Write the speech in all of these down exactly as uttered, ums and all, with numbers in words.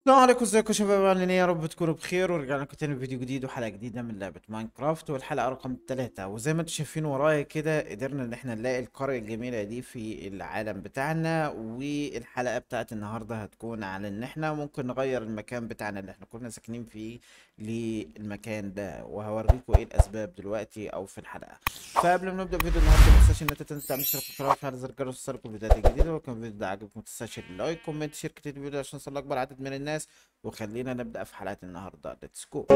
السلام عليكم، ازيكم يا شباب؟ عاملين ايه؟ يا رب تكونوا بخير، ورجعنا لكم تاني بفيديو جديد وحلقه جديده من لعبه ماينكرافت، والحلقه رقم ثلاثة. وزي ما انتم شايفين ورايا كده، قدرنا ان احنا نلاقي القريه الجميله دي في العالم بتاعنا. والحلقه بتاعت النهارده هتكون على ان احنا ممكن نغير المكان بتاعنا اللي احنا كنا ساكنين فيه للمكان ده، وهوريكم ايه الاسباب دلوقتي او في الحلقه. فقبل ما نبدا فيديو النهارده، ما تنساش ان انت تنزل تعمل اشتراك في القناه وتفعل زر الجرس لتصلك الفيديوهات الجديده. ولو كان الفيديو ده عجبك، ما تنساش اللايك كومنت شير كتير الفيديو عشان نوصل لاكبر عدد من الناس. وخلينا نبدأ في حلقة النهاردة. ليتس جو.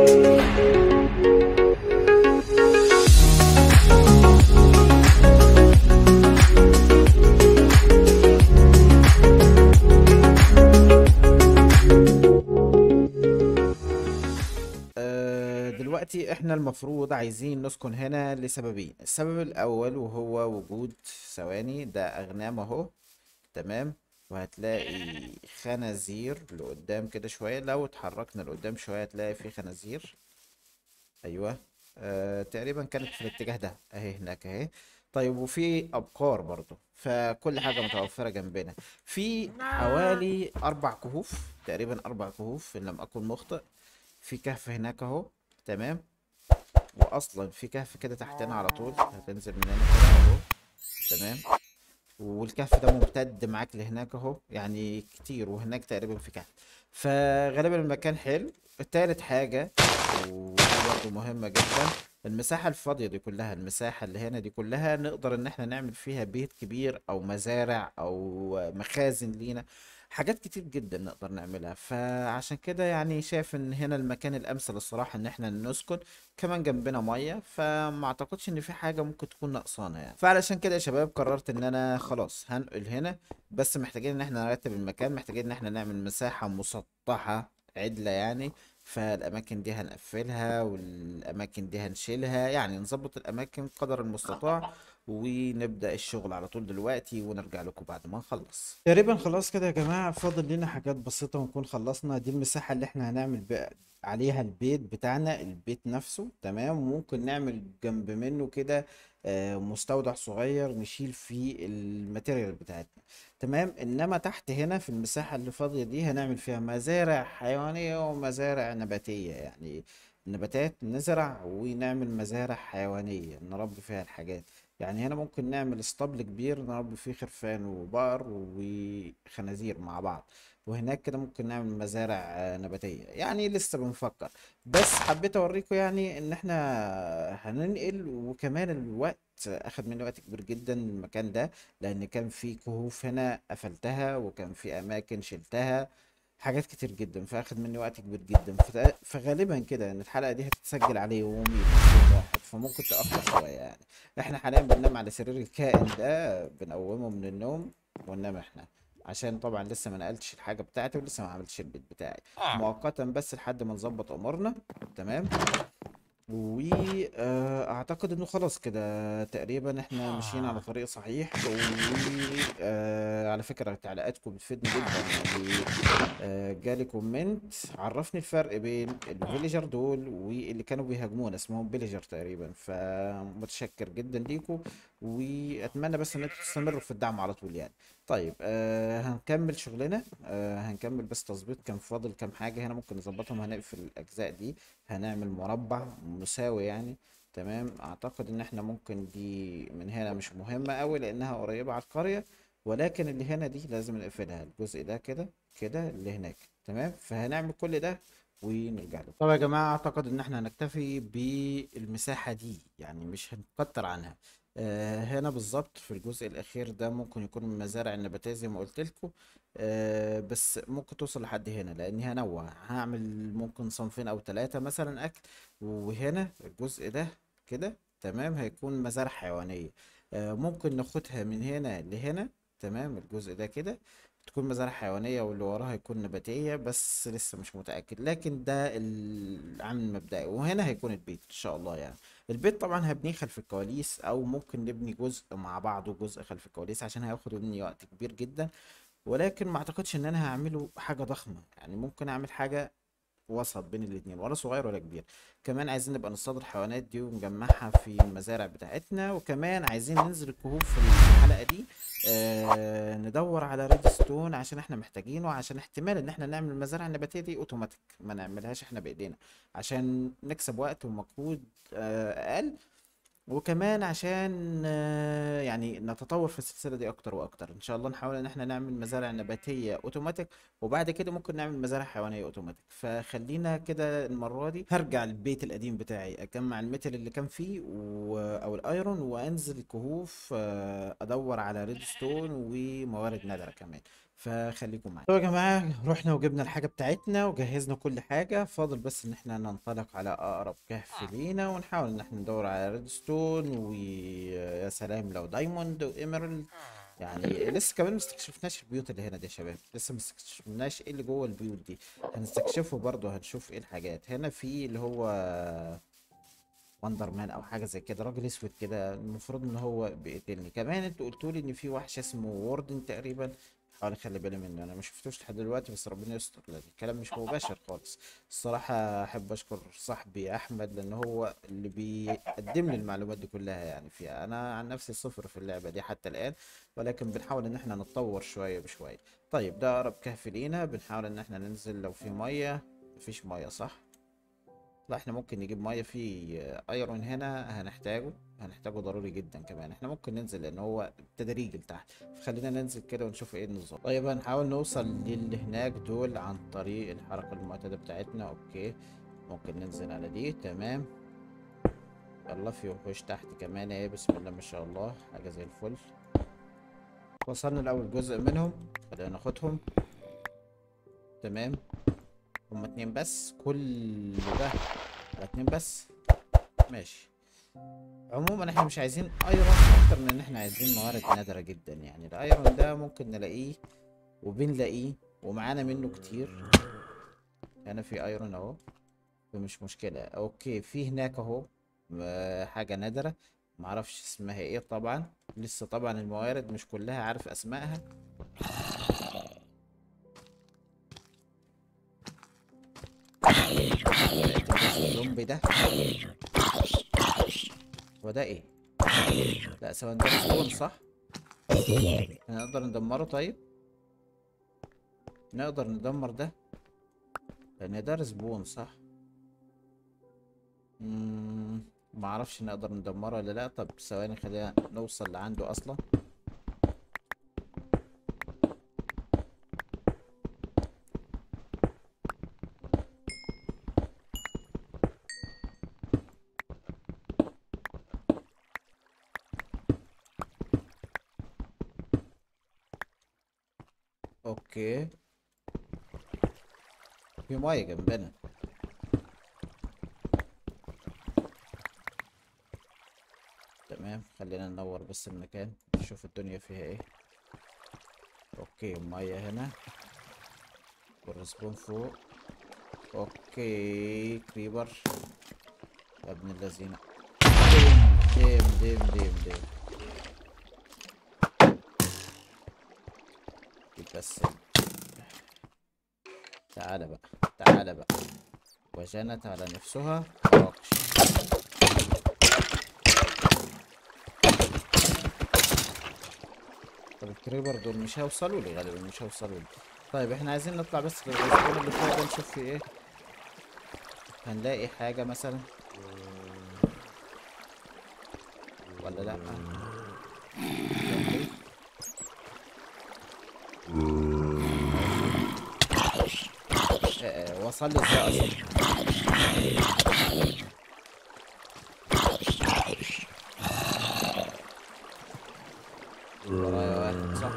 آه، دلوقتي احنا المفروض عايزين نسكن هنا لسببين. السبب الأول وهو وجود ثواني، ده أغنام أهو. تمام. وهتلاقي خنازير لقدام كده شوية، لو اتحركنا لقدام شوية هتلاقي في خنازير. ايوه. آه تقريبا كانت في الاتجاه ده اهي، هناك اهي. طيب، وفي ابقار برضو، فكل حاجه متوفره جنبنا. في حوالي اربع كهوف، تقريبا اربع كهوف ان لم اكن مخطئ. في كهف هناك اهو. تمام. واصلا في كهف كده تحتنا على طول، هتنزل من هنا كده اهو. تمام. والكهف ده ممتد معاك لهناك اهو، يعني كتير. وهناك تقريبا في كهف. فغالبا المكان حلو. تالت حاجة، ودي برضه مهمة جدا، المساحة الفاضية دي كلها، المساحة اللي هنا دي كلها نقدر ان احنا نعمل فيها بيت كبير او مزارع او مخازن لينا. حاجات كتير جدا نقدر نعملها. فعشان كده يعني شايف ان هنا المكان الامثل الصراحة ان احنا نسكن. كمان جنبنا ميه، فما اعتقدش ان في حاجه ممكن تكون ناقصانا يعني. فعلشان كده يا شباب قررت ان انا خلاص هنقل هنا. بس محتاجين ان احنا نرتب المكان، محتاجين ان احنا نعمل مساحه مسطحه عدله يعني. فالاماكن دي هنقفلها والاماكن دي هنشيلها، يعني نظبط الاماكن قدر المستطاع. ونبدأ الشغل على طول دلوقتي، ونرجع لكم بعد ما نخلص. تقريبا خلاص كده يا جماعة، فاضل لنا حاجات بسيطة ونكون خلصنا. دي المساحة اللي احنا هنعمل بقى عليها البيت بتاعنا، البيت نفسه. تمام. وممكن نعمل جنب منه كده آه، مستودع صغير نشيل فيه الماتيريال بتاعتنا. تمام. انما تحت هنا في المساحة اللي فاضية دي هنعمل فيها مزارع حيوانية ومزارع نباتية يعني. نباتات نزرع، ونعمل مزارع حيوانية نربي فيها الحاجات. يعني هنا ممكن نعمل اسطبل كبير نربي فيه خرفان وبقر وخنازير مع بعض. وهناك كده ممكن نعمل مزارع آه، نباتية، يعني لسه بنفكر. بس حبيت اوريكم يعني ان احنا هننقل. وكمان الوقت اخد مني وقت كبير جدا المكان ده، لان كان في كهوف هنا قفلتها، وكان في اماكن شلتها. حاجات كتير جدا، فاخد مني وقت كبير جدا. فت- فغالبا كده ان الحلقة دي هتتسجل على يومين مش يوم واحد، فممكن تأخر شوية يعني. احنا حاليا بننام على سرير الكائن ده، بنقومه من النوم وننام احنا. عشان طبعا لسه ما نقلتش الحاجة بتاعتي، ولسه ما عملتش البيت بتاعي مؤقتا، بس لحد ما نظبط امورنا. تمام. واعتقد انه خلاص كده تقريبا احنا ماشيين على طريق صحيح. وعلى فكرة تعليقاتكم بتفيدني جدا يعني. آه، جالي كومنت عرفني الفرق بين الفيليجر دول واللي كانوا بيهاجمونا، اسمهم فيليجر تقريبا. فمتشكر جدا ليكم. واتمنى بس ان انتوا تستمروا في الدعم على طول يعني. طيب، آه هنكمل شغلنا. آه هنكمل بس تظبيط، كان فاضل كام حاجة هنا ممكن نظبطهم. هنقفل الأجزاء دي. هنعمل مربع مساوي يعني. تمام. أعتقد إن احنا ممكن دي من هنا مش مهمة أوي لأنها قريبة على القرية. ولكن اللي هنا دي لازم نقفلها، الجزء ده كده كده اللي هناك. تمام. فهنعمل كل ده ونرجع له. طب يا جماعة، أعتقد إن احنا هنكتفي بالمساحة دي، يعني مش هنكتر عنها. آه هنا بالظبط في الجزء الأخير ده ممكن يكون من مزارع النباتية زي ما قلت لكم. آه بس ممكن توصل لحد هنا، لأني هنوع هعمل ممكن صنفين أو ثلاثة مثلا أكل. وهنا الجزء ده كده تمام هيكون مزارع حيوانية. آه ممكن ناخدها من هنا لهنا. تمام. الجزء ده كده تكون مزارع حيوانية، واللي وراها يكون نباتية، بس لسه مش متأكد. لكن ده العامل المبدئي. وهنا هيكون البيت إن شاء الله يعني. البيت طبعا هبنيه خلف الكواليس، او ممكن نبني جزء مع بعض وجزء خلف الكواليس، عشان هياخد مني وقت كبير جدا. ولكن ما اعتقدش ان انا هعمله حاجة ضخمة يعني. ممكن اعمل حاجة وسط بين الاتنين، ولا صغير ولا كبير. كمان عايزين نبقى نصطاد الحيوانات دي ونجمعها في المزارع بتاعتنا. وكمان عايزين ننزل الكهوف في الحلقة دي، آه ندور على ريد ستون عشان احنا محتاجينه، عشان احتمال ان احنا نعمل المزارع النباتية دي اوتوماتيك، ما نعملهاش احنا بايدينا، عشان نكسب وقت ومجهود آه اقل. وكمان عشان آه، يعني نتطور في السلسلة دي اكتر واكتر. ان شاء الله نحاول ان احنا نعمل مزارع نباتية اوتوماتيك، وبعد كده ممكن نعمل مزارع حيوانية اوتوماتيك. فخلينا كده المرة دي هرجع البيت القديم بتاعي، اجمع الميتال اللي كان فيه و... او الايرون، وانزل الكهوف آه، ادور على ريد ستون وموارد نادرة كمان. فخليكم معايا. طيب يا جماعة، رحنا وجبنا الحاجة بتاعتنا وجهزنا كل حاجة، فاضل بس ان احنا ننطلق على اقرب كهف لينا، ونحاول ان احنا ندور على ريدستون، ويا سلام لو دايموند وايميرالد. يعني لسه كمان مستكشفناش البيوت اللي هنا دي يا شباب، لسه مستكشفناش ايه اللي جوه البيوت دي. هنستكشفه برضه، هنشوف ايه الحاجات هنا. في اللي هو وندر مان او حاجه زي كده، راجل اسود كده، المفروض ان هو بيقتلني. كمان انتوا قلتوا لي ان في وحش اسمه ووردن تقريبا، حاول اخلي بالي منه. انا ما شفتوش لحد دلوقتي، بس ربنا يستر لان الكلام مش مباشر خالص. الصراحه احب اشكر صاحبي احمد، لان هو اللي بيقدم لي المعلومات دي كلها. يعني فيها انا عن نفسي صفر في اللعبه دي حتى الان، ولكن بنحاول ان احنا نتطور شويه بشويه. طيب ده اقرب كهف لينا، بنحاول ان احنا ننزل لو في ميه. مفيش ميه صح؟ لا احنا ممكن نجيب ميه في ايرون هنا، هنحتاجه هنحتاجه ضروري جدا. كمان احنا ممكن ننزل لان هو تدريجي لتحت، فخلينا ننزل كده ونشوف ايه النظام. طيب هنحاول نوصل للي هناك دول عن طريق الحركة المعتادة بتاعتنا. اوكي، ممكن ننزل على دي. تمام، يلا في وحوش تحت كمان ايه، بسم الله ما شاء الله، حاجة زي الفل. وصلنا لأول جزء منهم، خلينا ناخدهم. تمام، هما اتنين بس، كل ده على اتنين بس، ماشي. عموما احنا مش عايزين ايرون اكتر من ان احنا عايزين موارد نادرة جدا. يعني الايرون ده ممكن نلاقيه وبنلاقيه ومعانا منه كتير. هنا في ايرون اهو، فمش مشكلة. اوكي، في هناك اهو آه، حاجة نادرة، معرفش اسمها ايه طبعا، لسه طبعا الموارد مش كلها عارف اسمائها. لقيت الزومبي ده، هو ده ايه؟ لا ثواني، ده سبون صح؟ نقدر ندمره؟ طيب نقدر ندمر ده لان ده رسبون صح؟ مم، معرفش نقدر ندمره ولا لا. طب ثواني خلينا نوصل لعنده اصلا. اوكي، في ميه جنبنا. تمام، خلينا ننور بس المكان نشوف الدنيا فيها ايه. اوكي، ميه هنا والرسبون فوق. اوكي كريبر يا ابن اللذينه. ديم ديم ديم ديم ديم بس. تعالى بقى، تعالى بقى، وجنت على نفسها مراكش. طب الكريبر دول مش هيوصلوا لي غالبا، مش هيوصلوا لي. طيب احنا عايزين نطلع بس للرسبون اللي فوق ده، نشوف في ايه، هنلاقي حاجة مثلا ولا لا. زومبي ماشي. اه اه وصل لي ازاي اصلا؟ ورايا واحد صح؟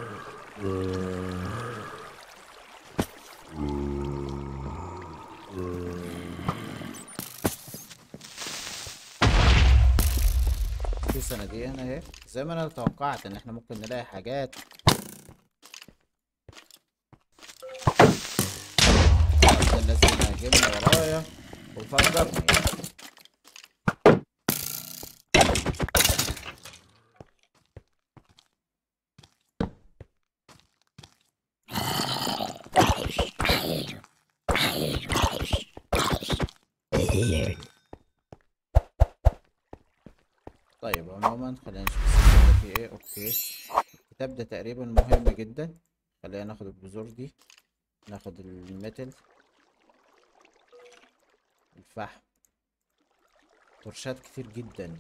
في صناديق هنا اهي، زي ما انا توقعت ان احنا ممكن نلاقي حاجات. ده الذين هاجمني ورايا وفجرني. طيب عموما خلينا نشوف السكة ده فيه ايه. اوكي، الكتاب ده تقريبا مهم جدا. خلينا ناخد البذور دي، ناخد الميتل، الفحم، ترشات كتير جدا.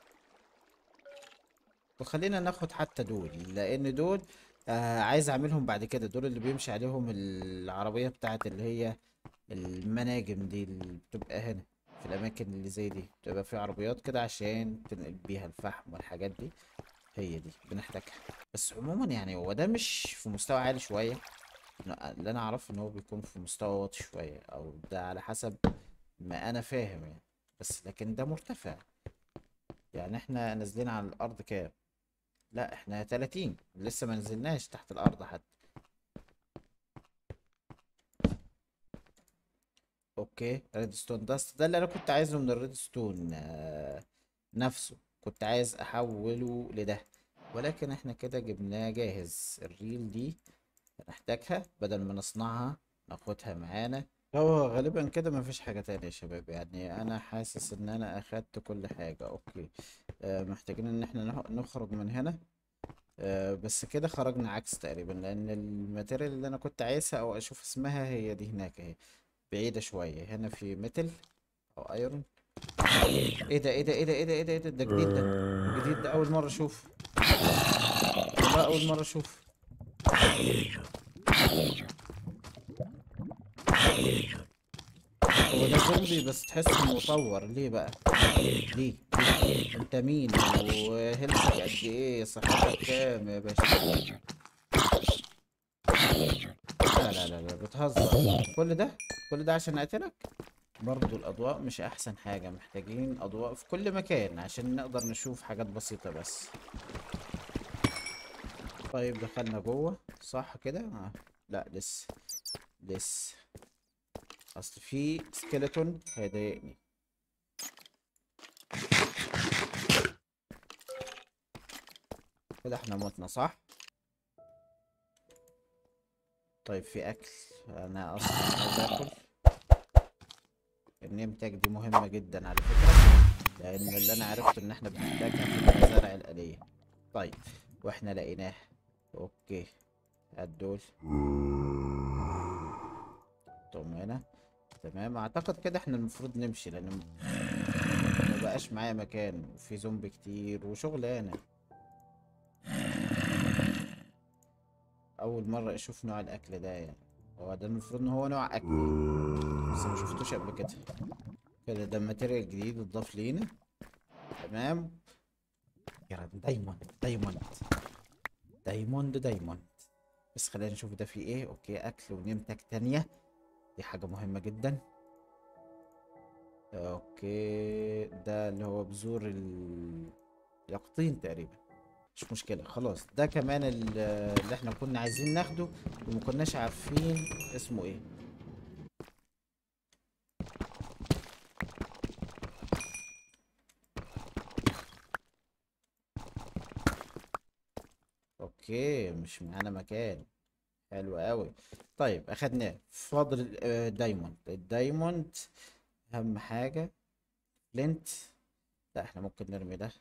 وخلينا ناخد حتى دول، لان دول آه عايز اعملهم بعد كده. دول اللي بيمشي عليهم العربية بتاعت اللي هي المناجم دي، اللي بتبقى هنا في الاماكن اللي زي دي، بتبقى في عربيات كده عشان تنقل بيها الفحم والحاجات دي. هي دي بنحتاجها. بس عموما يعني هو ده مش في مستوى عالي شوية. اللي انا اعرفه ان هو بيكون في مستوى واطي شوية، او ده على حسب ما انا فاهم يعني. بس لكن ده مرتفع. يعني احنا نازلين على الارض كام؟ لا احنا تلاتين، لسه ما نزلناش تحت الارض حتى. اوكي، ريدستون داست ده اللي انا كنت عايزه من الريدستون آه نفسه. كنت عايز احوله لده، ولكن احنا كده جبناه جاهز. الريل دي نحتاجها بدل ما نصنعها، ناخدها معانا. هو غالبا كده مفيش حاجة تانية يا شباب. يعني انا حاسس ان انا اخدت كل حاجة. اوكي، آه محتاجين ان احنا نخ- نخرج من هنا. آه بس كده خرجنا عكس تقريبا، لان الماتيريال اللي انا كنت عايزها او اشوف اسمها هي دي هناك اهي، بعيدة شوية. هنا في ميتل او ايرون. ايه ده ايه ده ايه ده ايه ده ايه ده إيه ده ده جديد. ده جديد، ده اول مرة اشوف. والله اول مرة اشوف. هو ده زومبي بس تحسه مطور ليه بقى؟ ليه ليه انت مين؟ وهيلثك قد ايه؟ صحتك كام يا باشا؟ لا لا لا لا، بتهزر. كل ده كل ده عشان اقتلك؟ برضو الاضواء مش احسن حاجة. محتاجين اضواء في كل مكان عشان نقدر نشوف حاجات بسيطة بس. طيب دخلنا جوه صح كده؟ آه. لا لسه، لسه. اصل في سكيلتون هيضايقني. كده احنا متنا صح؟ طيب في اكل. انا اصلا عايز اكل. النيم تاج دي مهمة جدا على فكرة، لان اللي انا عرفته ان احنا بنحتاجها في المزارع الآلية. طيب واحنا لقيناها. اوكي، هات دول. طب هنا تمام. اعتقد كده احنا المفروض نمشي، لان مبقاش معايا مكان وفي زومبي كتير وشغلانة. اول مرة اشوف نوع الاكل ده يعني. هو ده المفروض ان هو نوع اكل، بس ما شفتوش قبل كده. كده ده ماتيريال جديد اتضاف لينا. تمام. يا دايموند دايموند دايموند دايموند. بس خلينا نشوف ده فيه ايه. اوكي، اكل ونمتك تانية، دي حاجة مهمة جدا. اوكي، ده اللي هو بذور ال- اليقطين تقريبا. مش مشكلة خلاص. ده كمان ال- اللي احنا كنا عايزين ناخده وما كناش عارفين اسمه ايه. اوكي، مش معانا مكان. حلو قوي. طيب اخدناه. فاضل آه، دايموند. الدايموند اهم حاجة. فلينت. لا احنا ممكن نرمي ده.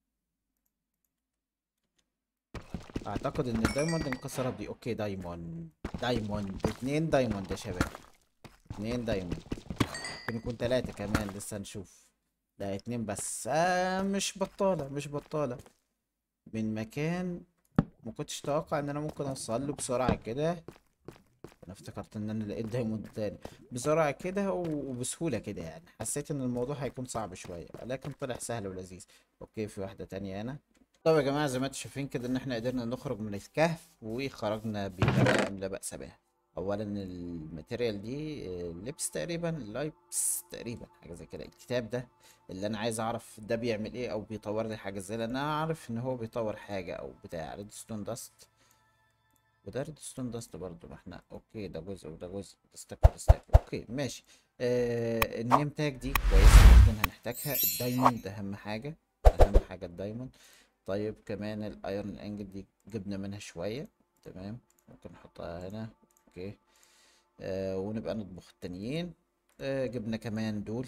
اعتقد ان الدايموند انكسر بدي. اوكي، دايموند دايموند اتنين دايموند يا شباب. اتنين دايموند. ممكن يكون تلاتة كمان، لسه نشوف. لا اتنين بس. آه مش بطالة مش بطالة. من مكان ما كنتش اتوقع ان انا ممكن اوصل له بسرعة كده. انا افتكرت ان انا لقيت دايموند تاني بسرعة كده وبسهولة كده. يعني حسيت ان الموضوع هيكون صعب شوية، لكن طلع سهل ولذيذ. اوكي، في واحدة تانية هنا. طب يا جماعة زي ما انتم شايفين كده ان احنا قدرنا نخرج من الكهف وخرجنا بنبأ لا بأس بها. اولا الماتيريال دي آه، لبس تقريبا، لايبس تقريبا، حاجة زي كده. الكتاب ده اللي انا عايز اعرف ده بيعمل ايه او بيطور لي حاجة ازاي، لان انا اعرف ان هو بيطور حاجة او بتاع ريدستون داست. وده ريدستون داست برضو. ما احنا اوكي، ده جزء وده جزء. ده ستاك وده ستاك. اوكي ماشي. آه النيم تاج دي كويسة جدا هنحتاجها. الدايموند اهم حاجة. اهم حاجة الدايموند. طيب كمان الايرون انجل دي جبنا منها شوية. تمام، ممكن نحطها هنا. اوكي. آه ونبقى نطبخ التانيين. آه جبنا كمان دول.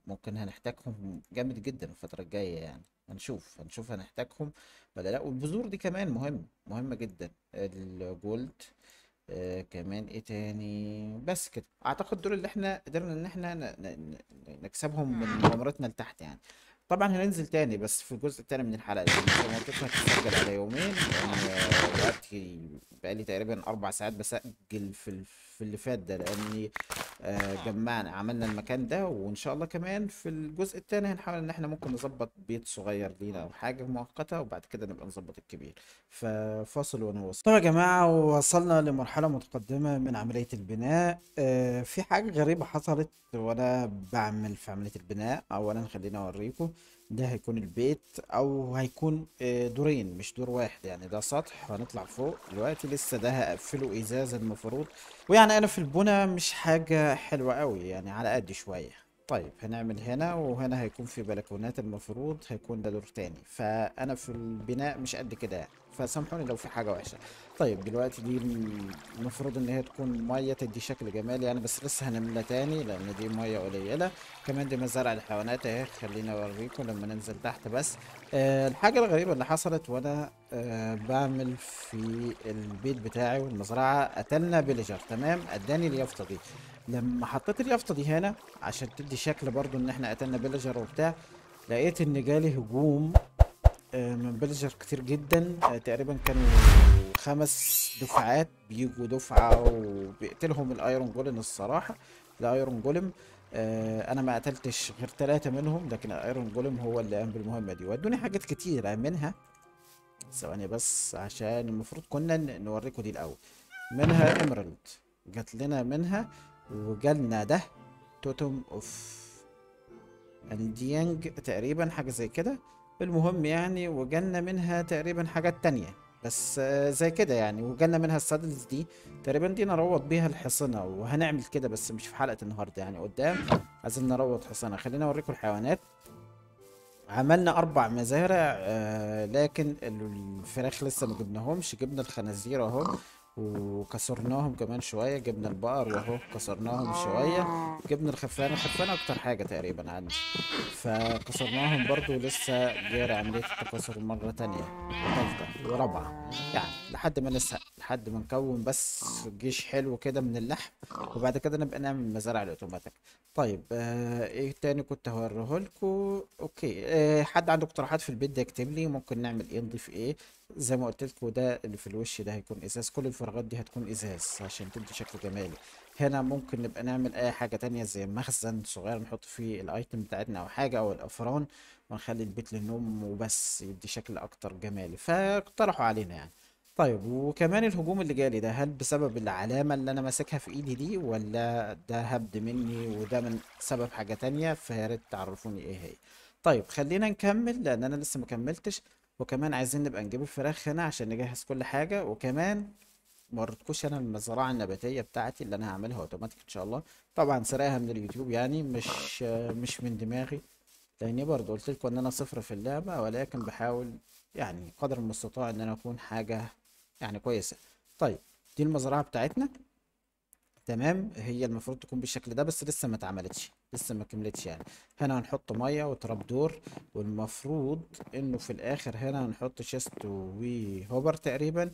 ممكن هنحتاجهم جامد جدا الفترة الجاية يعني. هنشوف هنشوف هنحتاجهم ولا لا. والبذور دي كمان مهم مهمة جدا، الجولد. آه كمان ايه تاني؟ بس كده اعتقد دول اللي احنا قدرنا ان احنا ن- ن- ن- نكسبهم من مغامرتنا لتحت يعني. طبعا هننزل تاني بس في الجزء التاني من الحلقة، لان زي ما قلت لكم هتتسجل على يومين، لان آه، دلوقتي بقالي تقريبا اربع ساعات بسجل في ال- في اللي فات ده، لاني آه، جمعنا عملنا المكان ده. وان شاء الله كمان في الجزء التاني هنحاول ان احنا ممكن نظبط بيت صغير لينا او حاجة مؤقتة، وبعد كده نبقى نظبط الكبير. ففاصل ونوصل. طب يا جماعة، وصلنا لمرحلة متقدمة من عملية البناء. آه في حاجة غريبة حصلت وأنا بعمل في عملية البناء. أولا خليني أوريكم. ده هيكون البيت، أو هيكون آه دورين مش دور واحد يعني. ده سطح وهنطلع فوق دلوقتي. لسه ده هقفله إزاز المفروض. ويعني أنا في البنا مش حاجة حلوة قوي يعني، على قد شوية. طيب هنعمل هنا، وهنا هيكون في بلكونات، المفروض هيكون ده دور تاني. فانا في البناء مش قد كده يعني، فسامحوني لو في حاجة وحشة. طيب دلوقتي دي المفروض ان هي تكون مية تدي شكل جمالي يعني، بس لسه هنملى تاني لان دي مية قليلة. كمان دي مزارع الحيوانات اهي، خليني اوريكم لما ننزل تحت. بس آه الحاجة الغريبة اللي حصلت وانا آه بعمل في البيت بتاعي والمزرعة، قتلنا فيليجر. تمام، اداني اليافطة دي. لما حطيت اليافطة دي هنا عشان تدي شكل برضو ان احنا قتلنا فيلجر وبتاع، لقيت ان جالي هجوم آه، من فيلجر كتير جدا. آه، تقريبا كانوا خمس دفعات بيجوا دفعة وبيقتلهم الايرون جولم الصراحة. الايرون جولم آه، انا ما قتلتش غير ثلاثة منهم، لكن الايرون جولم هو اللي قام بالمهمة دي. وادوني حاجات كتير منها. ثواني بس، عشان المفروض كنا ن- نوريكم دي الاول. منها ايمرالد، جات لنا منها. وجالنا ده توتم اوف انديانج تقريبا، حاجة زي كده. المهم يعني، وجالنا منها تقريبا حاجات تانية بس آه، زي كده يعني. وجالنا منها السادلز دي تقريبا، دي نروض بيها الحصنة. وهنعمل كده بس مش في حلقة النهاردة يعني، قدام عايزين نروض حصنة. خلينا اوريكم الحيوانات. عملنا اربع مزارع آه لكن الفراخ لسه ما جبناهمش. جبنا الخنازير اهو وكسرناهم كمان شوية. جبنا البقر واهو كسرناهم شوية. جبنا الخرفان. الخرفان اكتر حاجة تقريبا عندي، فكسرناهم برضو. لسه جاري عملية التكاثر مرة تانية وتالتة ورابعة يعني، لحد ما نسهق، لحد ما نكون بس جيش حلو كده من اللحم. وبعد كده نبقى نعمل مزارع الاوتوماتيك. طيب آه ايه تاني كنت هوريه لكم؟ اوكي، آه حد عنده اقتراحات في البيت ده يكتب لي، ممكن نعمل ايه، نضيف ايه. زي ما قلت لكم، ده اللي في الوش ده هيكون ازاز. كل الفراغات دي هتكون ازاز عشان تدي شكل جمالي. هنا ممكن نبقى نعمل اي حاجة تانية زي مخزن صغير نحط فيه الايتم بتاعتنا او حاجة، او الافران. ونخلي البيت للنوم وبس، يدي شكل اكتر جمالي. فاقترحوا علينا يعني. طيب وكمان الهجوم اللي جالي ده، هل بسبب العلامة اللي انا ماسكها في ايدي دي، ولا ده هبد مني وده من سبب حاجة تانية؟ فيا ريت تعرفوني ايه هي. طيب خلينا نكمل لان انا لسه مكملتش. وكمان عايزين نبقى نجيب الفراخ هنا عشان نجهز كل حاجة. وكمان موريتكوش انا المزرعة النباتية بتاعتي اللي انا هعملها اوتوماتيك ان شاء الله. طبعا سرقها من اليوتيوب يعني، مش مش من دماغي. لاني برضه قلت لكم ان انا صفر في اللعبة، ولكن بحاول يعني قدر المستطاع ان انا اكون حاجة يعني كويسة. طيب دي المزرعة بتاعتنا. تمام، هي المفروض تكون بالشكل ده، بس لسه ما اتعملتش، لسه ما كملتش يعني. هنا هنحط ميه وتراب دور. والمفروض انه في الاخر هنا هنحط شيست وهوبر تقريبا.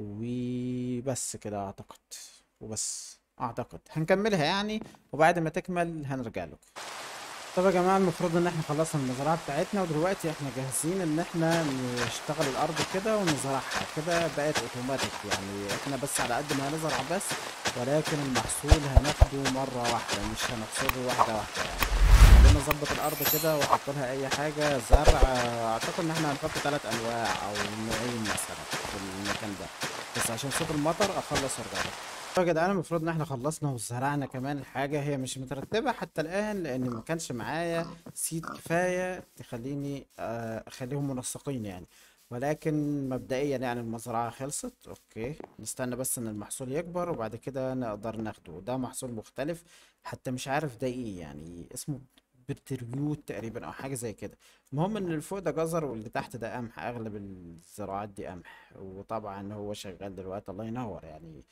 وبس كده اعتقد. وبس اعتقد هنكملها يعني، وبعد ما تكمل هنرجع لكم. طب يا جماعة، المفروض ان احنا خلصنا المزرعة بتاعتنا، ودلوقتي احنا جاهزين ان احنا نشتغل الارض كده ونزرعها كده. بقت اوتوماتيك يعني، احنا بس على قد ما هنزرع بس، ولكن المحصول هناخده مرة واحدة، مش هنحصده واحدة واحدة يعني. خلينا نظبط الارض كده ونحط لها اي حاجة زرع. اعتقد ان احنا هنحط ثلاث انواع او نوعين مثلا في المكان ده، بس عشان صوت المطر اخلص وارجع لكم. طيب يا جدعان، المفروض ان احنا خلصنا وزرعنا كمان الحاجة. هي مش مترتبة حتى الآن لأن ما كانش معايا سيد كفاية تخليني آه، أخليهم منسقين يعني. ولكن مبدئيا يعني المزرعة خلصت. اوكي، نستنى بس ان المحصول يكبر وبعد كده نقدر ناخده. ده محصول مختلف، حتى مش عارف ده ايه يعني، اسمه بتريوت تقريبا او حاجة زي كده. المهم ان اللي فوق ده جزر واللي تحت ده قمح. اغلب الزراعات دي قمح، وطبعا هو شغال دلوقتي الله ينور يعني.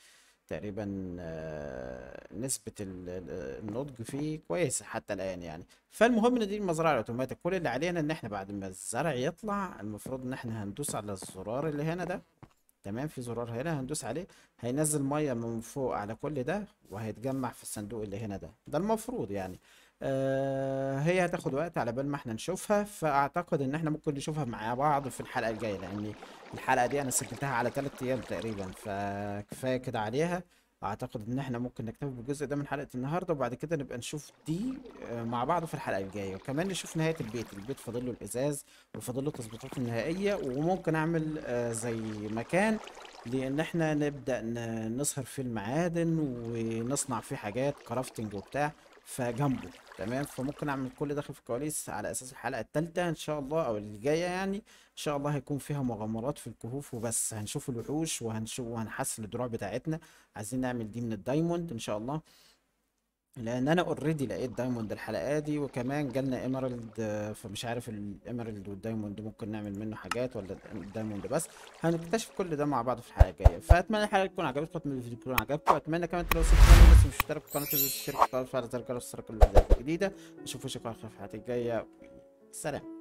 تقريبا آه، نسبة ال- ال- النضج فيه كويسة حتى الآن يعني. فالمهم ان دي المزرعة الاوتوماتيك، كل اللي علينا ان احنا بعد ما الزرع يطلع المفروض ان احنا هندوس على الزرار اللي هنا ده. تمام، في زرار هنا هندوس عليه، هينزل ميه من فوق على كل ده وهيتجمع في الصندوق اللي هنا ده. ده المفروض يعني. آه هي هتاخد وقت على بال ما احنا نشوفها، فاعتقد ان احنا ممكن نشوفها مع بعض في الحلقة الجاية، لان الحلقة دي انا سجلتها على ثلاث ايام تقريبا، فكفاية كده عليها. اعتقد ان احنا ممكن نكتفي بالجزء ده من حلقة النهاردة، وبعد كده نبقى نشوف دي آه، مع بعض في الحلقة الجاية، وكمان نشوف نهاية البيت. البيت فاضل له الازاز وفاضل له التظبيطات النهائية، وممكن اعمل آه، زي مكان لان احنا نبدأ ن- نصهر فيه المعادن ونصنع فيه حاجات كرافتنج وبتاع فجنبه. تمام، فممكن اعمل كل ده في الكواليس على اساس الحلقة التالتة ان شاء الله او اللي جاية يعني. ان شاء الله هيكون فيها مغامرات في الكهوف وبس، هنشوف الوحوش وهنشوف وهنحسن الدروع بتاعتنا. عايزين نعمل دي من الدايموند ان شاء الله، لان انا اوريدي لقيت دايموند الحلقه دي، وكمان جالنا ايمرالد. فمش عارف الايمرالد والدايموند ممكن نعمل منه حاجات ولا الدايموند بس. هنكتشف كل ده مع بعض في الحلقه الجايه. فاتمنى الحلقه تكون عجبتكم، اتمنى الفيديو يكون عجبكم، اتمنى كمان لو سبتوا بس مش مشترك في القناه تشترك في القناه وتفعل زر الجرس للاشتراك كل الفيديوهات الجديده. اشوفكم على خير في الحلقه الجايه. سلام.